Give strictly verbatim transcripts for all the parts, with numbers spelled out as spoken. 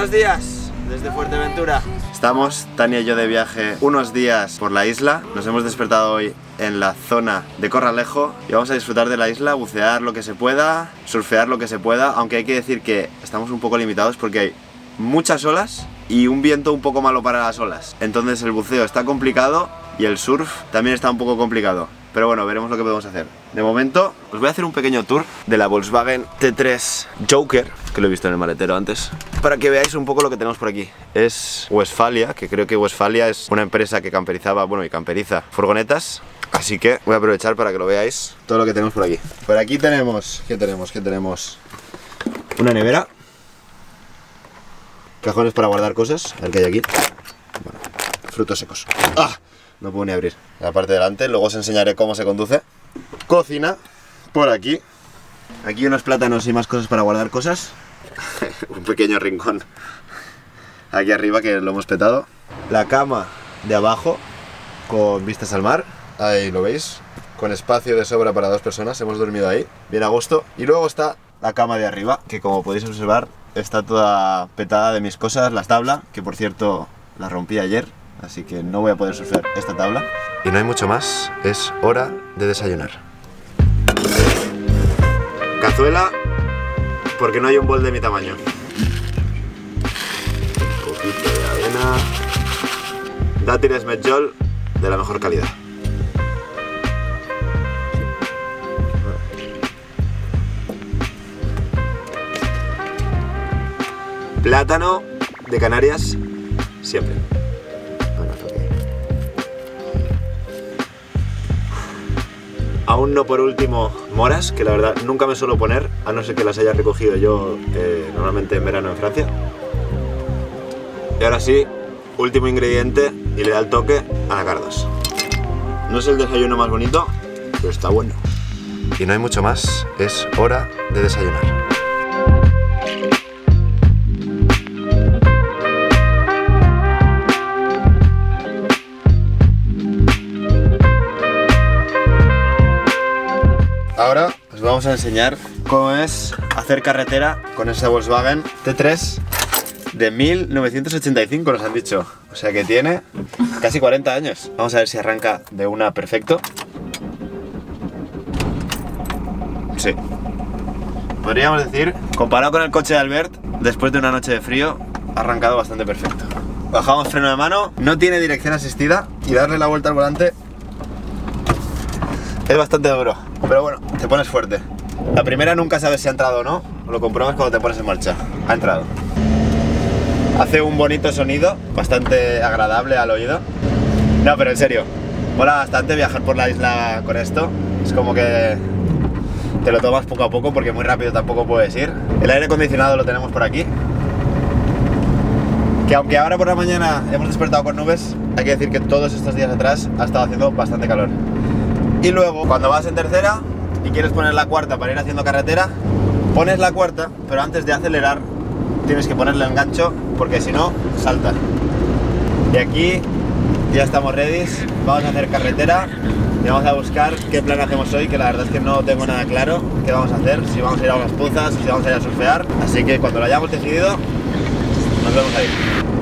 Buenos días desde Fuerteventura. Estamos, Tania y yo, de viaje unos días por la isla. Nos hemos despertado hoy en la zona de Corralejo y vamos a disfrutar de la isla, bucear lo que se pueda, surfear lo que se pueda, aunque hay que decir que estamos un poco limitados porque hay muchas olas y un viento un poco malo para las olas. Entonces el buceo está complicado y el surf también está un poco complicado. Pero bueno, veremos lo que podemos hacer. De momento, os voy a hacer un pequeño tour de la Volkswagen T tres Joker, que lo he visto en el maletero antes, para que veáis un poco lo que tenemos por aquí. Es Westfalia, que creo que Westfalia es una empresa que camperizaba, bueno, y camperiza furgonetas. Así que voy a aprovechar para que lo veáis todo lo que tenemos por aquí. Por aquí tenemos, ¿qué tenemos? ¿Qué tenemos? Una nevera. Cajones para guardar cosas, a ver qué hay aquí. Bueno, frutos secos. ¡Ah! No puedo ni abrir. La parte de delante, luego os enseñaré cómo se conduce. Cocina, por aquí. Aquí unos plátanos y más cosas para guardar cosas. Un pequeño rincón aquí arriba que lo hemos petado. La cama de abajo, con vistas al mar. Ahí lo veis, con espacio de sobra para dos personas. Hemos dormido ahí, bien a gusto. Y luego está la cama de arriba, que como podéis observar está toda petada de mis cosas. La tabla, que por cierto la rompí ayer, así que no voy a poder surfear esta tabla. Y no hay mucho más, es hora de desayunar. Cazuela, porque no hay un bol de mi tamaño. Un poquito de avena. Dátiles Medjool de la mejor calidad. Plátano de Canarias, siempre. Aún no por último moras, que la verdad nunca me suelo poner, a no ser que las haya recogido yo eh, normalmente en verano en Francia. Y ahora sí, último ingrediente y le da el toque, anacardos. No es el desayuno más bonito, pero está bueno. Y no hay mucho más, es hora de desayunar. Ahora os vamos a enseñar cómo es hacer carretera con esa Volkswagen T tres de mil novecientos ochenta y cinco, nos han dicho. O sea que tiene casi cuarenta años. Vamos a ver si arranca de una perfecto. Sí. Podríamos decir, comparado con el coche de Albert, después de una noche de frío, ha arrancado bastante perfecto. Bajamos freno de mano, no tiene dirección asistida y darle la vuelta al volante es bastante duro, pero bueno, te pones fuerte. La primera nunca sabes si ha entrado o no, lo compruebas cuando te pones en marcha. Ha entrado. Hace un bonito sonido, bastante agradable al oído. No, pero en serio, mola bastante viajar por la isla con esto. Es como que te lo tomas poco a poco porque muy rápido tampoco puedes ir. El aire acondicionado lo tenemos por aquí. Que aunque ahora por la mañana hemos despertado con nubes, hay que decir que todos estos días atrás ha estado haciendo bastante calor. Y luego, cuando vas en tercera y quieres poner la cuarta para ir haciendo carretera, pones la cuarta, pero antes de acelerar tienes que ponerle el gancho porque si no, salta. Y aquí ya estamos ready, vamos a hacer carretera y vamos a buscar qué plan hacemos hoy, que la verdad es que no tengo nada claro qué vamos a hacer, si vamos a ir a unas pozas, si vamos a ir a surfear. Así que cuando lo hayamos decidido, nos vemos ahí.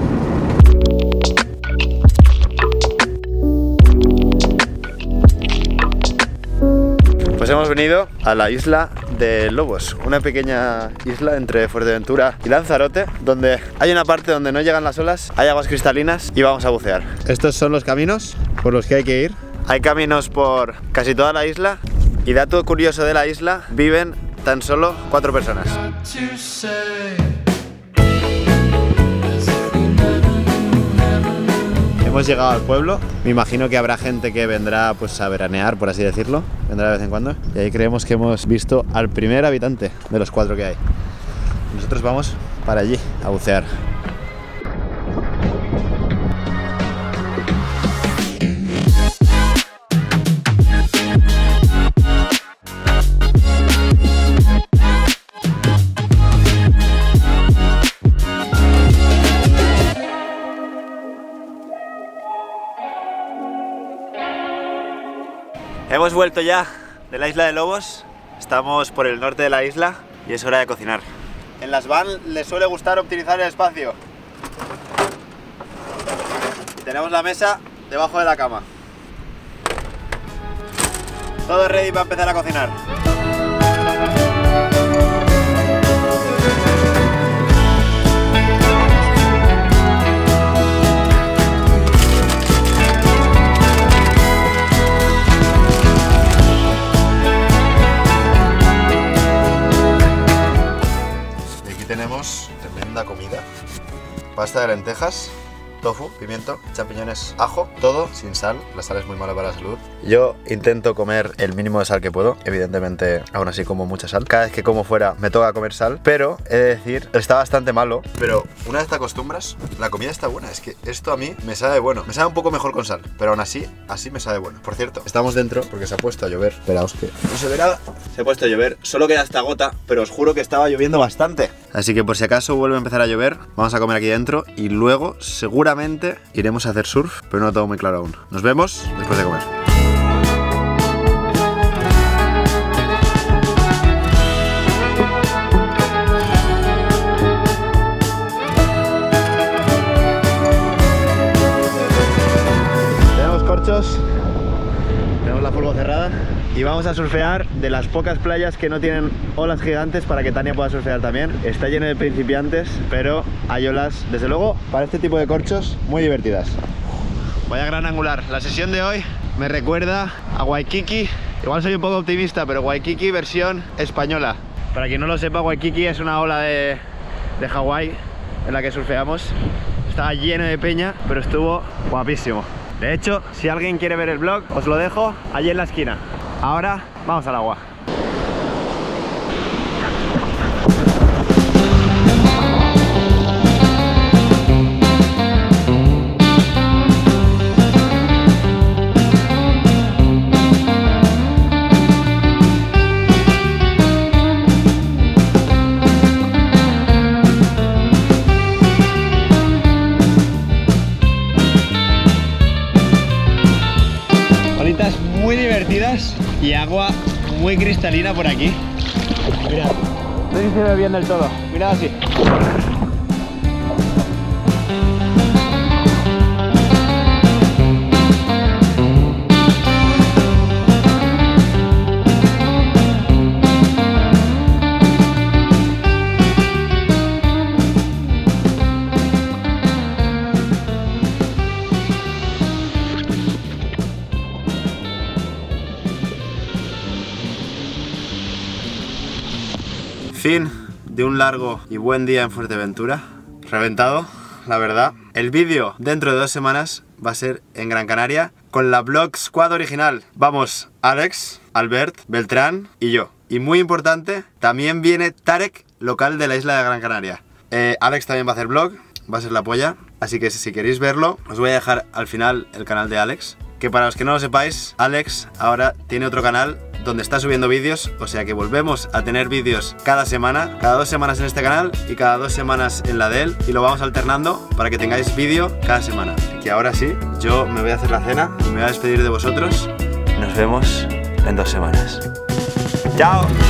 Pues hemos venido a la isla de Lobos, una pequeña isla entre Fuerteventura y Lanzarote, donde hay una parte donde no llegan las olas, hay aguas cristalinas y vamos a bucear. Estos son los caminos por los que hay que ir. Hay caminos por casi toda la isla y, dato curioso de la isla, viven tan solo cuatro personas. Hemos llegado al pueblo, me imagino que habrá gente que vendrá pues a veranear, por así decirlo, vendrá de vez en cuando, y ahí creemos que hemos visto al primer habitante de los cuatro que hay. Nosotros vamos para allí a bucear. Hemos vuelto ya de la isla de Lobos, estamos por el norte de la isla y es hora de cocinar. En las van les suele gustar optimizar el espacio. Y tenemos la mesa debajo de la cama. Todo ready para empezar a cocinar. Tenemos tremenda comida, pasta de lentejas, tofu, pimiento, champiñones, ajo, todo sin sal. La sal es muy mala para la salud. Yo intento comer el mínimo de sal que puedo, evidentemente aún así como mucha sal. Cada vez que como fuera me toca comer sal, pero he de decir, está bastante malo. Pero una vez te acostumbras, la comida está buena. Es que esto a mí me sabe bueno, me sabe un poco mejor con sal, pero aún así, así me sabe bueno. Por cierto, estamos dentro porque se ha puesto a llover. Esperaos que no se verá. Se ha puesto a llover, solo queda esta gota, pero os juro que estaba lloviendo bastante. Así que por si acaso vuelve a empezar a llover, vamos a comer aquí dentro y luego seguramente iremos a hacer surf, pero no lo tengo muy claro aún. Nos vemos después de comer. Tenemos corchos, tenemos la furgo cerrada y vamos a surfear de las pocas playas que no tienen olas gigantes para que Tania pueda surfear también. Está lleno de principiantes, pero hay olas, desde luego, para este tipo de corchos muy divertidas. Vaya gran angular. La sesión de hoy me recuerda a Waikiki. Igual soy un poco optimista, pero Waikiki versión española. Para quien no lo sepa, Waikiki es una ola de, de Hawái en la que surfeamos. Estaba lleno de peña, pero estuvo guapísimo. De hecho, si alguien quiere ver el vlog, os lo dejo allí en la esquina. Ahora, vamos al agua. Muy divertidas y agua muy cristalina por aquí. Mirad, no sé si se ve bien del todo. Mirad así. Fin de un largo y buen día en Fuerteventura. Reventado, la verdad. El vídeo dentro de dos semanas va a ser en Gran Canaria con la Vlog Squad original. Vamos Alex, Albert, Beltrán y yo. Y muy importante, también viene Tarek, local de la isla de Gran Canaria. Eh, Alex también va a hacer vlog, va a ser la polla. Así que si queréis verlo, os voy a dejar al final el canal de Alex. Que para los que no lo sepáis, Alex ahora tiene otro canal donde está subiendo vídeos, o sea que volvemos a tener vídeos cada semana, cada dos semanas en este canal y cada dos semanas en la de él, y lo vamos alternando para que tengáis vídeo cada semana. Y que ahora sí, yo me voy a hacer la cena y me voy a despedir de vosotros. Nos vemos en dos semanas. ¡Chao!